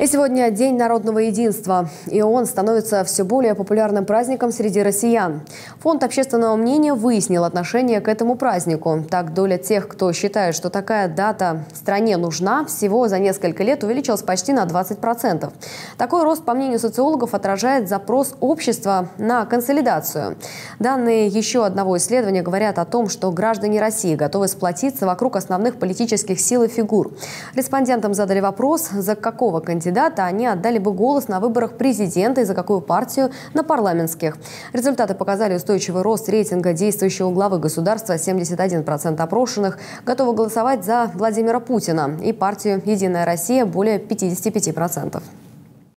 И сегодня День народного единства. И он становится все более популярным праздником среди россиян. Фонд общественного мнения выяснил отношение к этому празднику. Так, доля тех, кто считает, что такая дата стране нужна, всего за несколько лет увеличилась почти на 20%. Такой рост, по мнению социологов, отражает запрос общества на консолидацию. Данные еще одного исследования говорят о том, что граждане России готовы сплотиться вокруг основных политических сил и фигур. Респондентам задали вопрос, за какого кандидата они отдали бы голос на выборах президента и за какую партию на парламентских. Результаты показали устойчивый рост рейтинга действующего главы государства. 71% опрошенных готовы голосовать за Владимира Путина и партию «Единая Россия» более 55%.